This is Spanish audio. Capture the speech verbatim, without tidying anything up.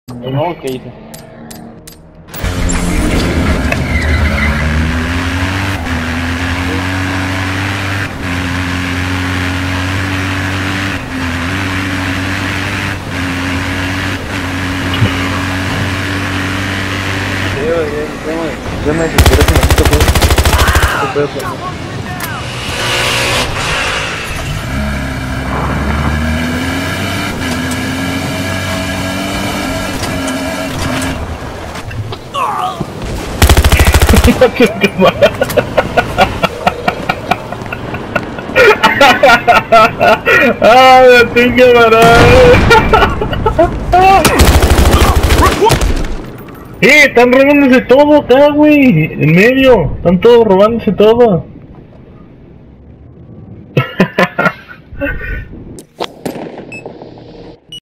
No, ¿qué hice? Ya me desesperé con esto, pues. No puedo hacer. ¡Qué cámara! ¡Ah, me tengo cámara! ¡Eh! Están robándose todo acá, güey. En medio. Están todos robándose todo.